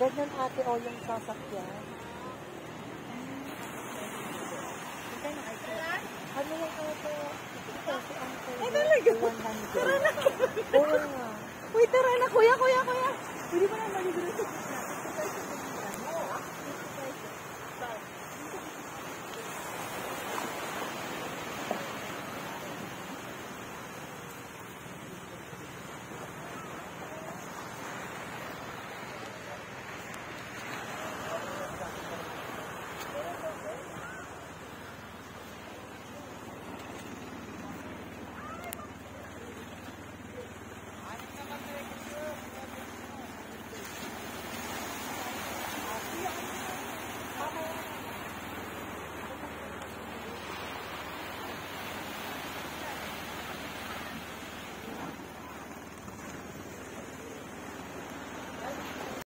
Ganyan ate o yung sasakyan. Ano yung ate? Ay, talaga? Tara na. Oo nga. Uy, tara na, kuya. Pwede ba na malibre?